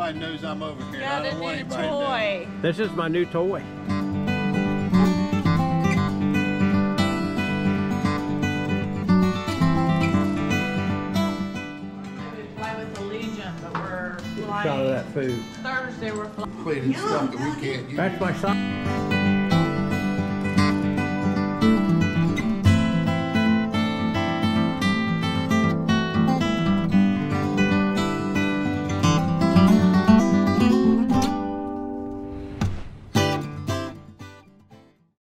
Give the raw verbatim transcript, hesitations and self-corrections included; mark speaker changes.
Speaker 1: Nobody knows I'm over here.
Speaker 2: Got
Speaker 1: I
Speaker 2: a
Speaker 1: don't want
Speaker 2: new
Speaker 1: anybody to know.
Speaker 2: toy.
Speaker 3: This is my new toy.
Speaker 2: But we're flying
Speaker 3: Shot of that food.
Speaker 2: Thursday. We're flying.
Speaker 1: Plated stuff that we can't use.
Speaker 3: That's my son.